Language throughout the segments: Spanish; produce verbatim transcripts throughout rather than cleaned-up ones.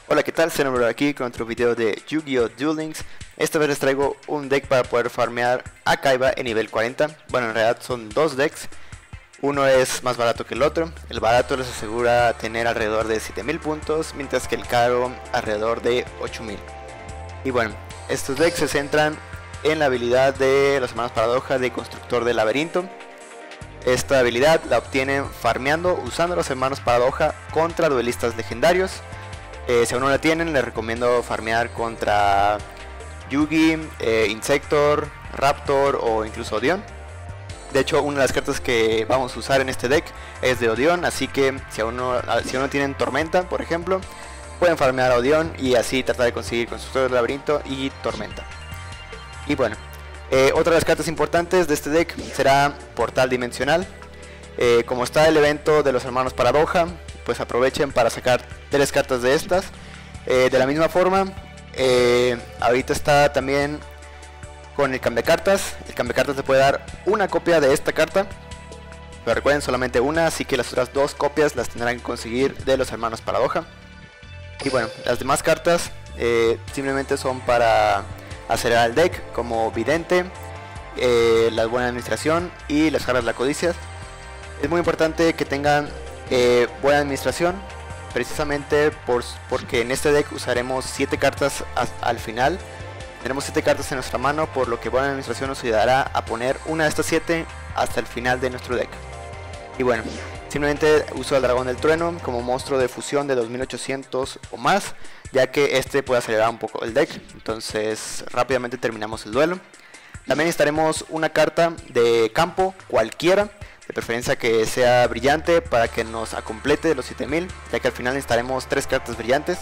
Hola, ¿qué tal? Soy Nombre aquí con otro video de Yu-Gi-Oh! Duel Links. Esta vez les traigo un deck para poder farmear a Kaiba en nivel cuarenta. Bueno, en realidad son dos decks. Uno es más barato que el otro. El barato les asegura tener alrededor de siete mil puntos, mientras que el caro alrededor de ocho mil. Y bueno, estos decks se centran en la habilidad de los hermanos Paradoja de Constructor de Laberinto. Esta habilidad la obtienen farmeando usando los hermanos Paradoja contra duelistas legendarios. Eh, si aún no la tienen, les recomiendo farmear contra Yugi, eh, Insector, Raptor o incluso Odion. De hecho, una de las cartas que vamos a usar en este deck es de Odion, así que si aún no, si aún no tienen Tormenta, por ejemplo, pueden farmear a Odion y así tratar de conseguir Constructor del Laberinto y Tormenta. Y bueno, eh, otra de las cartas importantes de este deck será Portal Dimensional. Eh, como está el evento de los hermanos Paradoja, pues aprovechen para sacar tres cartas de estas. Eh, de la misma forma, eh, ahorita está también con el cambiacartas. El cambiacartas te puede dar una copia de esta carta, pero recuerden, solamente una, así que las otras dos copias las tendrán que conseguir de los hermanos Paradoja. Y bueno, las demás cartas eh, simplemente son para acelerar el deck, como Vidente, eh, la buena administración y las jarras de la codicia. Es muy importante que tengan eh, buena administración, precisamente por, porque en este deck usaremos siete cartas a, al final. Tenemos siete cartas en nuestra mano, por lo que buena administración nos ayudará a poner una de estas siete hasta el final de nuestro deck. Y bueno, simplemente uso al dragón del trueno como monstruo de fusión de dos mil ochocientos o más, ya que este puede acelerar un poco el deck. Entonces rápidamente terminamos el duelo. También necesitaremos una carta de campo cualquiera, de preferencia que sea brillante, para que nos acomplete los siete mil, ya que al final necesitaremos tres cartas brillantes.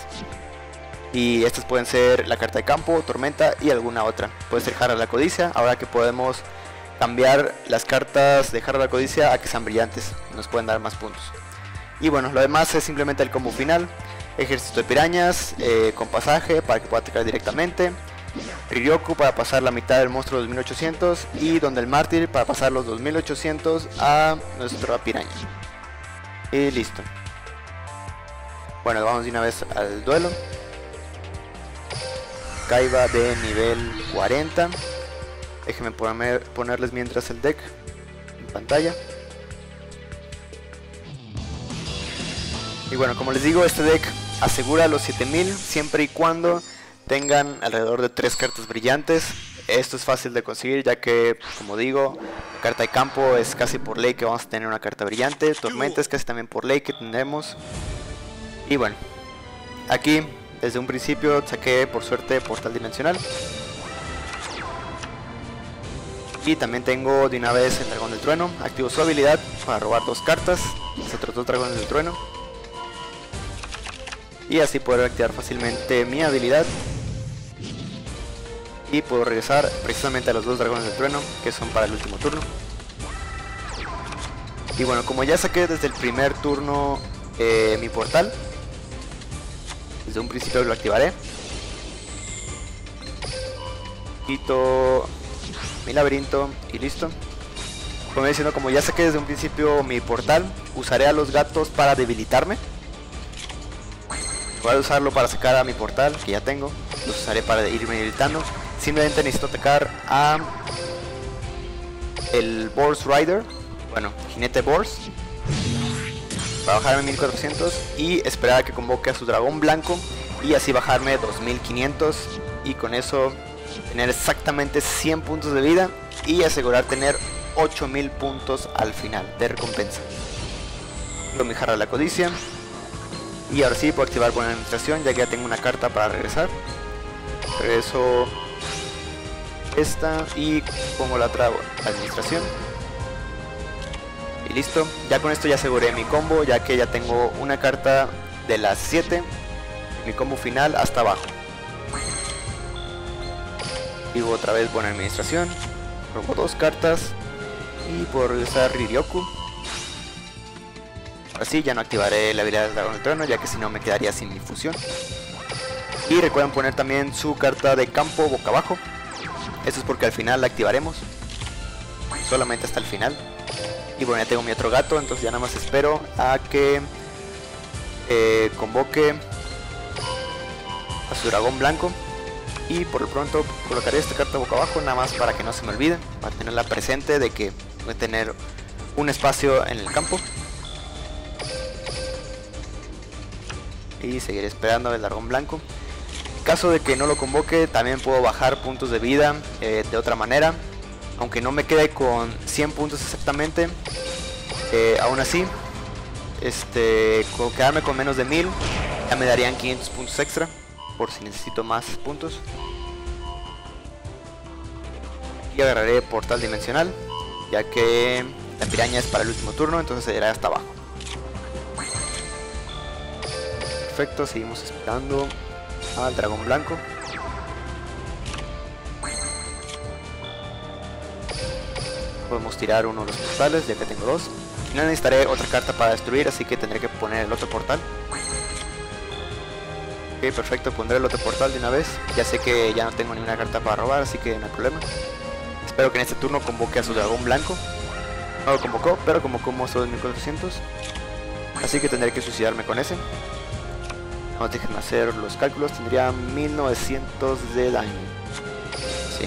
Y estas pueden ser la carta de campo, tormenta y alguna otra. Puede ser jarra de la codicia, ahora que podemos cambiar las cartas de jarra de la codicia a que sean brillantes, nos pueden dar más puntos. Y bueno, lo demás es simplemente el combo final. Ejército de pirañas eh, con pasaje para que pueda atacar directamente. Riryoku para pasar la mitad del monstruo dos mil ochocientos y Donde el Mártir para pasar los dos mil ochocientos a nuestra piraña. Y listo. Bueno, vamos de una vez al duelo. Kaiba de nivel cuarenta. Déjenme poner, ponerles mientras el deck en pantalla. Y bueno, como les digo, este deck asegura los siete mil siempre y cuando tengan alrededor de tres cartas brillantes. Esto es fácil de conseguir, ya que, como digo, la carta de campo es casi por ley que vamos a tener una carta brillante. Tormenta es casi también por ley que tendremos. Y bueno, aquí desde un principio saqué por suerte Portal Dimensional. Y también tengo de una vez el dragón del trueno. Activo su habilidad para robar dos cartas, los otros dos dragones del trueno, y así poder activar fácilmente mi habilidad. Y puedo regresar precisamente a los dos dragones del trueno, que son para el último turno. Y bueno, como ya saqué desde el primer turno eh, mi portal, desde un principio lo activaré. Quito mi laberinto y listo. Como diciendo, como ya saqué desde un principio mi portal, usaré a los gatos para debilitarme. Voy a usarlo para sacar a mi portal, que ya tengo. Los usaré para irme debilitando. Simplemente necesito atacar a el Boars Rider, bueno, jinete Boars, para bajarme mil cuatrocientos y esperar a que convoque a su dragón blanco y así bajarme dos mil quinientos, y con eso tener exactamente cien puntos de vida y asegurar tener ocho mil puntos al final de recompensa. Con mi jarra de la codicia. Y ahora sí puedo activar buena administración, ya que ya tengo una carta para regresar. Regreso esta y pongo la otra administración. Y listo, ya con esto ya aseguré mi combo, ya que ya tengo una carta de las siete. Mi combo final hasta abajo. Activo otra vez buena administración. Robo dos cartas y puedo regresar Riryoku. Así ya no activaré la habilidad del dragón del trueno, ya que si no me quedaría sin mi fusión. Y recuerden poner también su carta de campo boca abajo. Esto es porque al final la activaremos, solamente hasta el final. Y bueno, ya tengo mi otro gato, entonces ya nada más espero a que eh, convoque a su dragón blanco. Y por lo pronto colocaré esta carta boca abajo, nada más para que no se me olvide, para tenerla presente de que voy a tener un espacio en el campo. Y seguiré esperando el dragón blanco. En caso de que no lo convoque, también puedo bajar puntos de vida eh, de otra manera. Aunque no me quede con cien puntos exactamente, eh, aún así, este, con quedarme con menos de mil, ya me darían quinientos puntos extra, por si necesito más puntos. Aquí agarraré portal dimensional, ya que la piraña es para el último turno, entonces se irá hasta abajo. Perfecto, seguimos esperando al dragón blanco. Podemos tirar uno de los portales, ya que tengo dos. No necesitaré otra carta para destruir, así que tendré que poner el otro portal. Ok, perfecto, pondré el otro portal de una vez. Ya sé que ya no tengo ninguna carta para robar, así que no hay problema. Espero que en este turno convoque a su dragón blanco. No lo convocó, pero convocó un monstruo de mil cuatrocientos. Así que tendré que suicidarme con ese. No, déjenme hacer los cálculos, tendría mil novecientos de daño. Sí.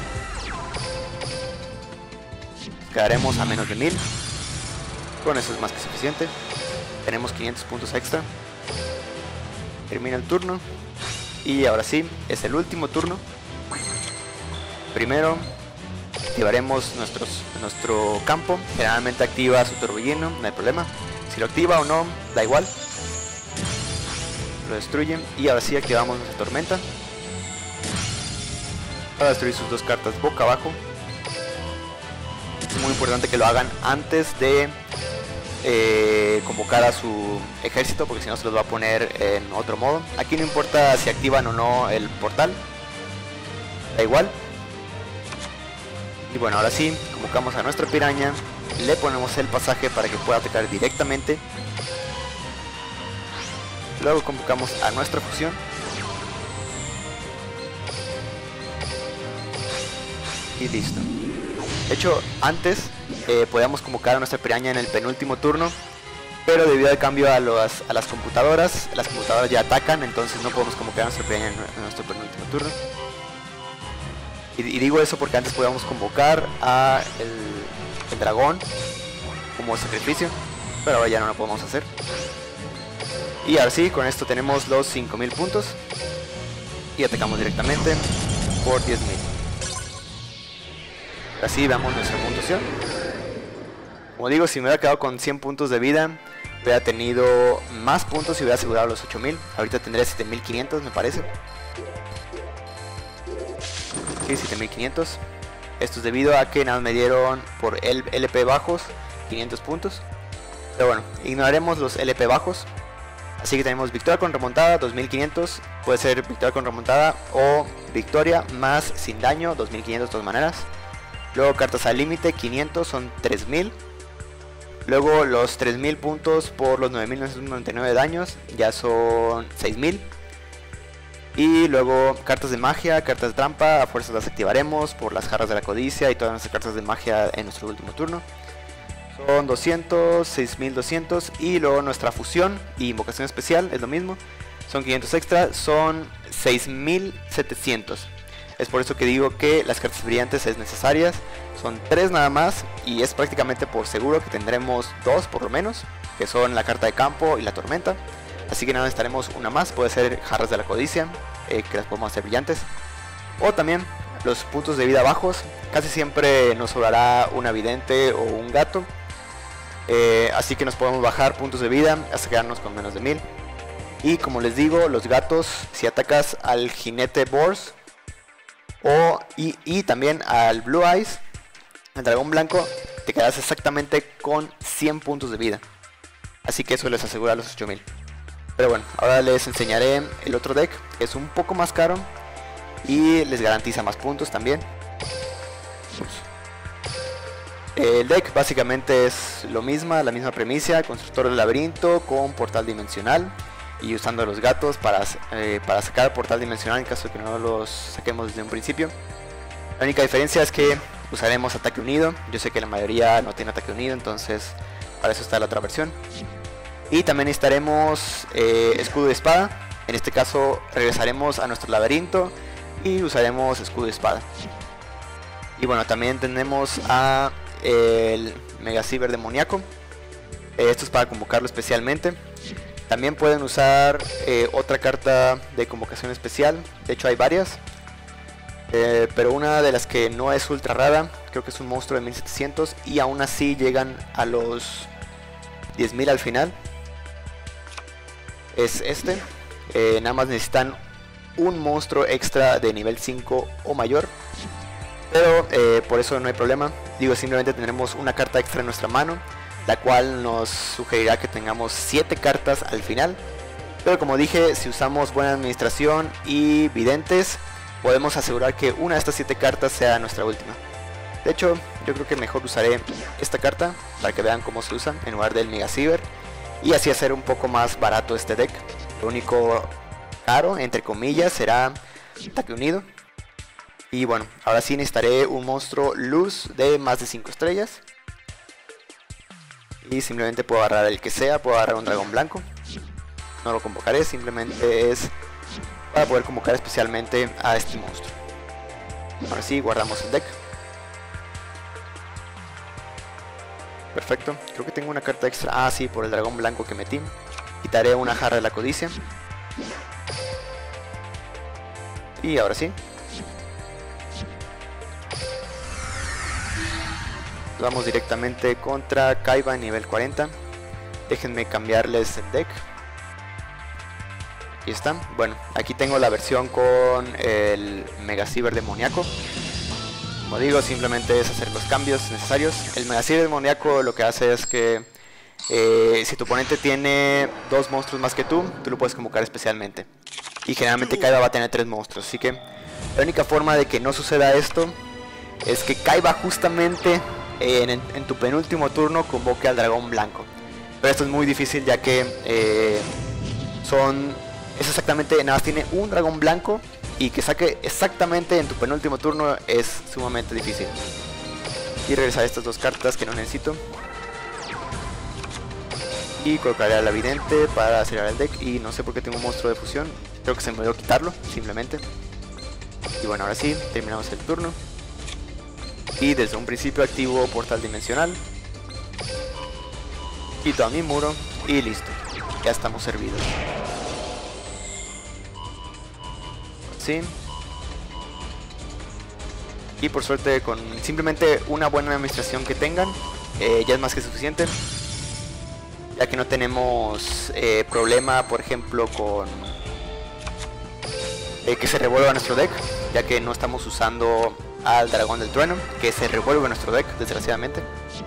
Quedaremos a menos de mil. Con eso es más que suficiente. Tenemos quinientos puntos extra. Termina el turno. Y ahora sí, es el último turno. Primero activaremos nuestros, nuestro campo. Generalmente activa su torbellino, no hay problema. Si lo activa o no, da igual. Lo destruyen. Y ahora sí activamos nuestra tormenta para destruir sus dos cartas boca abajo. Es muy importante que lo hagan antes de eh, convocar a su ejército, porque si no se los va a poner en otro modo. Aquí no importa si activan o no el portal, da igual. Y bueno, ahora sí, convocamos a nuestra piraña, le ponemos el pasaje para que pueda atacar directamente. Luego convocamos a nuestra fusión. Y listo. De hecho, antes eh, podíamos convocar a nuestra piraña en el penúltimo turno, pero debido al cambio a, los, a las computadoras, las computadoras ya atacan, entonces no podemos convocar a nuestra piraña en, en nuestro penúltimo turno. Y, y digo eso porque antes podíamos convocar a el, el dragón como sacrificio, pero ahora ya no lo podemos hacer. Y ahora sí, con esto tenemos los cinco mil puntos y atacamos directamente por diez mil. Así veamos nuestra puntuación. Como digo, si me hubiera quedado con cien puntos de vida, hubiera tenido más puntos y hubiera asegurado los ocho mil. Ahorita tendré siete mil quinientos, me parece. Sí, siete mil quinientos. Esto es debido a que nada me dieron por el L P bajos quinientos puntos. Pero bueno, ignoraremos los L P bajos. Así que tenemos victoria con remontada dos mil quinientos. Puede ser victoria con remontada o victoria más sin daño dos mil quinientos de todas maneras. Luego cartas al límite quinientos, son tres mil. Luego los tres mil puntos por los nueve mil novecientos noventa y nueve de daños, ya son seis mil. Y luego cartas de magia, cartas de trampa, a fuerzas las activaremos por las jarras de la codicia y todas nuestras cartas de magia en nuestro último turno. Son doscientos, seis mil doscientos. Y luego nuestra fusión y invocación especial es lo mismo. Son quinientos extra, son seis mil setecientos. Es por eso que digo que las cartas brillantes es necesarias. Son tres nada más y es prácticamente por seguro que tendremos dos por lo menos, que son la carta de campo y la tormenta. Así que nada, necesitaremos una más, puede ser jarras de la codicia, eh, que las podemos hacer brillantes. O también los puntos de vida bajos, casi siempre nos sobrará un vidente o un gato. Eh, así que nos podemos bajar puntos de vida hasta quedarnos con menos de mil. Y como les digo, los gatos, si atacas al jinete Bors o, y, y también al Blue Eyes, el dragón blanco, te quedas exactamente con cien puntos de vida. Así que eso les asegura los ocho mil. Pero bueno, ahora les enseñaré el otro deck, que es un poco más caro y les garantiza más puntos también. El deck básicamente es lo mismo, la misma premisa: constructor del laberinto con portal dimensional y usando los gatos para, eh, para sacar portal dimensional en caso de que no los saquemos desde un principio. La única diferencia es que usaremos ataque unido. Yo sé que la mayoría no tiene ataque unido, entonces para eso está la otra versión. Y también necesitaremos eh, escudo de espada, En este caso regresaremos a nuestro laberinto y usaremos escudo y espada. Y bueno, también tenemos a el Mega Ciber Demoníaco. Esto es para convocarlo especialmente. También pueden usar eh, otra carta de convocación especial. De hecho hay varias. Eh, pero una de las que no es ultra rara, creo que es un monstruo de mil setecientos. Y aún así llegan a los diez mil al final. Es este. Eh, nada más necesitan un monstruo extra de nivel cinco o mayor. Pero eh, por eso no hay problema. Digo, simplemente tendremos una carta extra en nuestra mano, la cual nos sugerirá que tengamos siete cartas al final. Pero como dije, si usamos buena administración y videntes, podemos asegurar que una de estas siete cartas sea nuestra última. De hecho, yo creo que mejor usaré esta carta para que vean cómo se usa en lugar del Mega Ciber, y así hacer un poco más barato este deck. Lo único caro, entre comillas, será ataque unido. Y bueno, ahora sí necesitaré un monstruo luz de más de cinco estrellas. Y simplemente puedo agarrar el que sea, puedo agarrar un dragón blanco. No lo convocaré, simplemente es para poder convocar especialmente a este monstruo. Ahora sí, guardamos el deck. Perfecto, creo que tengo una carta extra. Ah, sí, por el dragón blanco que metí. Quitaré una jarra de la codicia. Y ahora sí. Vamos directamente contra Kaiba nivel cuarenta. Déjenme cambiarles el deck. Aquí está. Bueno, aquí tengo la versión con el Mega Ciber Demoníaco. Como digo, simplemente es hacer los cambios necesarios. El Mega Ciber Demoníaco lo que hace es que eh, si tu oponente tiene dos monstruos más que tú, tú lo puedes convocar especialmente. Y generalmente Kaiba va a tener tres monstruos. Así que la única forma de que no suceda esto es que Kaiba justamente En, en tu penúltimo turno convoque al dragón blanco. Pero esto es muy difícil, ya que eh, son es exactamente, nada más tiene un dragón blanco, y que saque exactamente en tu penúltimo turno es sumamente difícil. Y regresar estas dos cartas que no necesito, y colocaré a la vidente para acelerar el deck. Y no sé por qué tengo un monstruo de fusión, creo que se me olvidó quitarlo simplemente. Y bueno, ahora sí, terminamos el turno. Y desde un principio activo portal dimensional. Quito a mi muro y listo. Ya estamos servidos. Sí. Y por suerte, con simplemente una buena administración que tengan, eh, ya es más que suficiente. Ya que no tenemos eh, problema, por ejemplo, con eh, que se revuelva nuestro deck. Ya que no estamos usando al dragón del trueno, que se revuelve nuestro deck, desgraciadamente.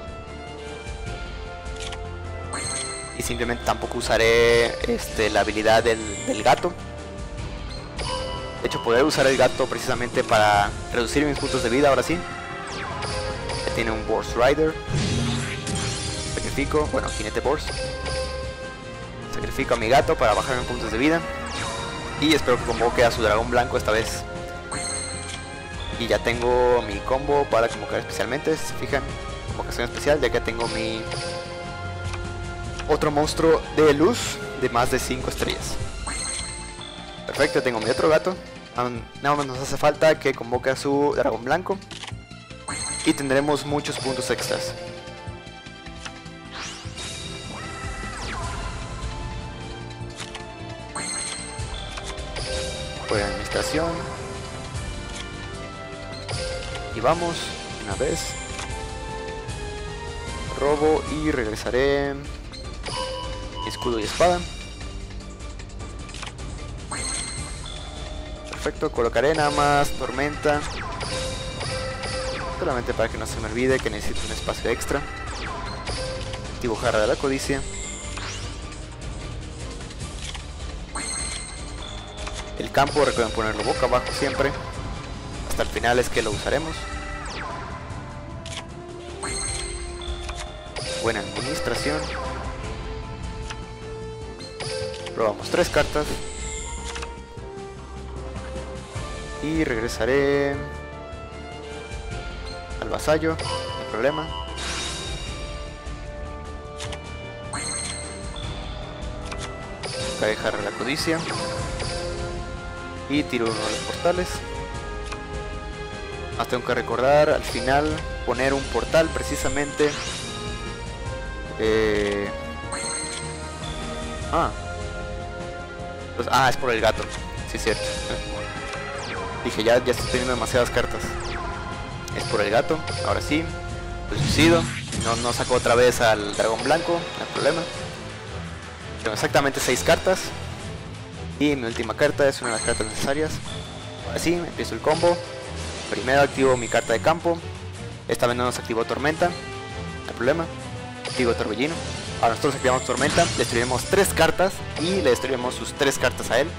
Y simplemente tampoco usaré este, la habilidad del, del gato. De hecho, poder usar el gato precisamente para reducir mis puntos de vida, ahora sí. Ya tiene un Boars Rider. Sacrifico, bueno, jinete Boars. Sacrifico a mi gato para bajar mis puntos de vida. Y espero que convoque a su dragón blanco esta vez. Y ya tengo mi combo para convocar especialmente, si se fijan, convocación especial, ya que tengo mi otro monstruo de luz de más de cinco estrellas. Perfecto, tengo mi otro gato. Nada más nos hace falta que convoque a su dragón blanco y tendremos muchos puntos extras. Por administración. Y vamos, una vez. Robo y regresaré. Escudo y espada. Perfecto, colocaré nada más tormenta. Solamente para que no se me olvide que necesito un espacio extra. Activo jarra de la codicia. El campo recuerden ponerlo boca abajo siempre. Hasta el final es que lo usaremos. Buena administración. Probamos tres cartas. Y regresaré al vasallo, no hay problema. Voy a dejar la codicia. y tiro uno de los portales. Más tengo que recordar al final poner un portal precisamente. Eh... Ah. Pues, ah, es por el gato. Sí, es cierto. Dije, ya, ya estoy teniendo demasiadas cartas. Es por el gato. Ahora sí. Lo suicido. No, no saco otra vez al dragón blanco. No hay problema. Tengo exactamente seis cartas. Y mi última carta es una de las cartas necesarias. Ahora sí, empiezo el combo. Primero activo mi carta de campo. Esta vez no nos activó tormenta. No hay problema. Activo torbellino. Ahora nosotros activamos tormenta. Destruiremos tres cartas. Y le destruiremos sus tres cartas a él.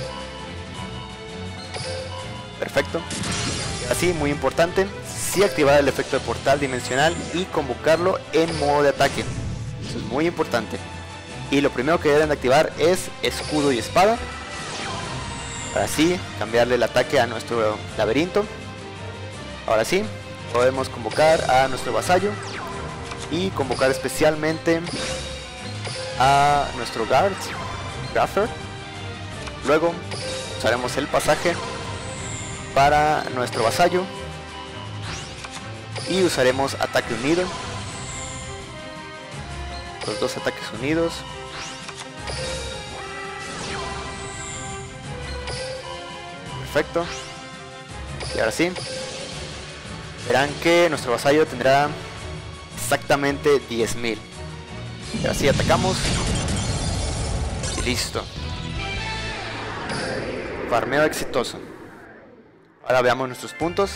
Perfecto. Así, muy importante. Sí activar el efecto de portal dimensional. Y convocarlo en modo de ataque. Eso es muy importante. Y lo primero que deben de activar es escudo y espada. Para así cambiarle el ataque a nuestro laberinto. Ahora sí, podemos convocar a nuestro vasallo. Y convocar especialmente a nuestro guard, Graffer. Luego usaremos el pasaje para nuestro vasallo. Y usaremos ataque unido. Los dos ataques unidos. Perfecto. Y ahora sí, verán que nuestro vasallo tendrá exactamente diez mil. Y ahora sí atacamos. Y listo. Farmeo exitoso. Ahora veamos nuestros puntos.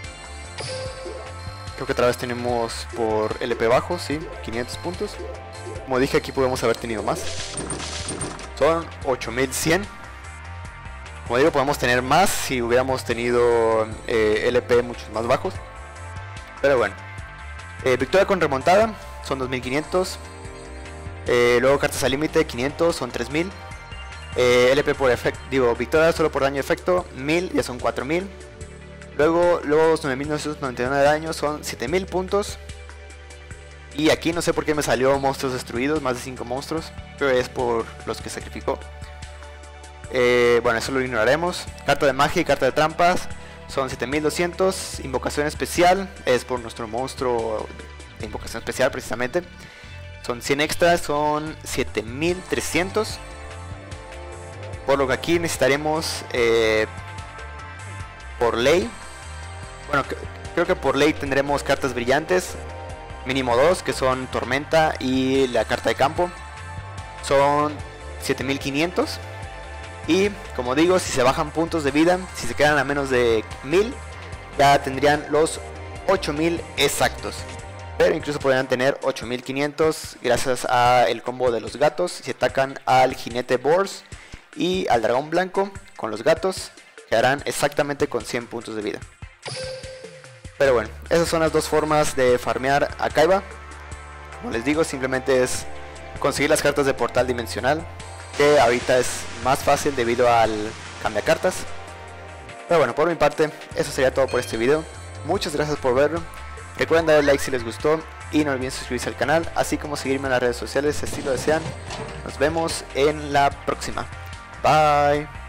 Creo que otra vez tenemos por L P bajo, sí, quinientos puntos. Como dije, aquí podemos haber tenido más. Son ocho mil cien. Como digo, podemos tener más si hubiéramos tenido eh, L P muchos más bajos. Pero bueno. Eh, victoria con remontada son dos mil quinientos. Eh, luego cartas al límite quinientos, son tres mil. Eh, L P por efecto, digo, victoria solo por daño de efecto, mil, ya son cuatro mil. Luego los nueve mil novecientos noventa y uno de daño son siete mil puntos. Y aquí no sé por qué me salió monstruos destruidos, más de cinco monstruos. Pero es por los que sacrificó. Eh, bueno, eso lo ignoraremos. Carta de magia y carta de trampas son siete mil doscientos. Invocación especial es por nuestro monstruo de invocación especial precisamente. Son cien extras, son siete mil trescientos. Por lo que aquí necesitaremos eh, por ley. Bueno, creo que por ley tendremos cartas brillantes. Mínimo dos, que son tormenta y la carta de campo. Son siete mil quinientos. Y como digo, si se bajan puntos de vida, si se quedan a menos de mil, ya tendrían los ocho mil exactos. Pero incluso podrían tener ocho mil quinientos gracias al combo de los gatos. Si atacan al jinete Boars y al dragón blanco con los gatos, quedarán exactamente con cien puntos de vida. Pero bueno, esas son las dos formas de farmear a Kaiba. Como les digo, simplemente es conseguir las cartas de portal dimensional, que ahorita es más fácil debido al cambia cartas. Pero bueno, por mi parte, eso sería todo por este video. Muchas gracias por verlo. Recuerden darle like si les gustó y no olviden suscribirse al canal, así como seguirme en las redes sociales si así lo desean. Nos vemos en la próxima. Bye.